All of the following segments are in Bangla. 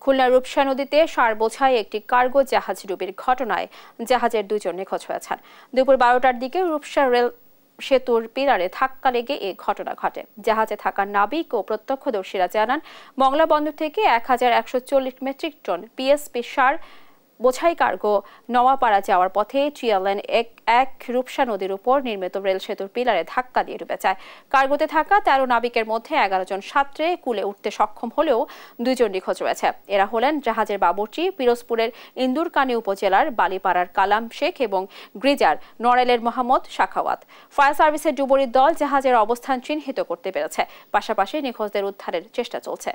খুলনা রূপসা নদীতে সার বোঝাই একটি কার্গো জাহাজ ডুবির ঘটনায় জাহাজের 2 জন নিখোঁজ হয়েছেন। দুপুর 12টার দিকে রূপসা রেল সেতুর পিলারে ধাক্কা লেগে এই ঘটনা ঘটে। জাহাজে থাকা নাবিক ও প্রত্যক্ষদর্শীরা জানান, মংলা বন্দর থেকে 1140 মেট্রিক টন পিএসপি সার বোঝাই কার্গো নওয়াপাড়া যাওয়ার পথে চিয়ালেন এক রূপসা নদীর উপর নির্মিত রেল সেতুর পিলারে ধাক্কা দিয়ে ডুবে যায়। কার্গোতে থাকা 13 নাবিকের মধ্যে 11 জন সাঁতরে কুলে উঠতে সক্ষম হলেও 2 জন নিখোঁজ রয়েছে। এরা হলেন জাহাজের বাবুর্চি, পিরোজপুরের ইন্দুরকানী উপজেলার বালিপাড়ার কালাম শেখ এবং গ্রিজার নড়াইলের মোহাম্মদ শাখাওয়াত। ফায়ার সার্ভিসের ডুবুরির দল জাহাজের অবস্থান চিহ্নিত করতে পেরেছে। পাশাপাশি নিখোঁজদের উদ্ধারের চেষ্টা চলছে।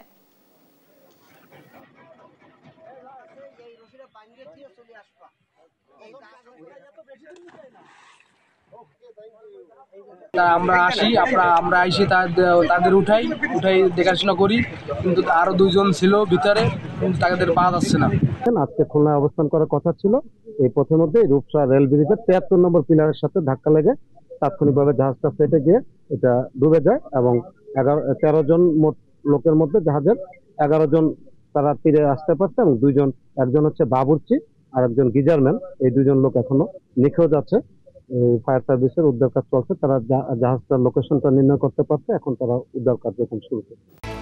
আমরা আসি, আমরা এসে তাদের উঠাই দেখাশোনা করি, কিন্তু আরো 2 জন ছিল ভিতরে, কিন্তু তাদের পাওয়া যাচ্ছে না। আজকে খুলনায় অবস্থান করার কথা ছিল। এই পথের মধ্যে রূপসা রেল ব্রিজের 73 নম্বর পিলারের সাথে ধাক্কা লেগে তাৎক্ষণিকভাবে জাহাজটা ফেটে গিয়ে এটা ডুবে যায় এবং 13 জন লোকের মধ্যে জাহাজের 11 জন তারা তীরে আসতে পারছে এবং একজন হচ্ছে বাবুর্চি আর একজন গিজারম্যান। এই 2 জন লোক এখনো নিখোঁজ আছে। ফায়ার সার্ভিসের উদ্ধার কাজ চলছে। তারা জাহাজটার লোকেশনটা নির্ণয় করতে পারছে। এখন তারা উদ্ধার কার্যক্রম শুরু করছে।